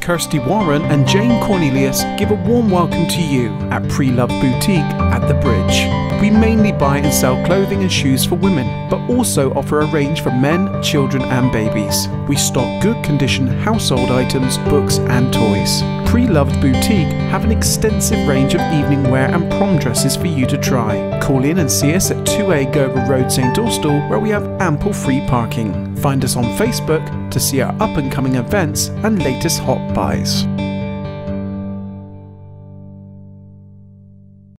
Kirsty Warren and Jane Cornelius give a warm welcome to you at Preloved Boutique at the Bridge. We mainly buy and sell clothing and shoes for women, but also offer a range for men, children and babies. We stock good condition household items, books and toys. Preloved Boutique have an extensive range of evening wear and prom dresses for you to try. Call in and see us at 2A Gover Road, St Austell, where we have ample free parking. Find us on Facebook to see our up and coming events and latest hot buys.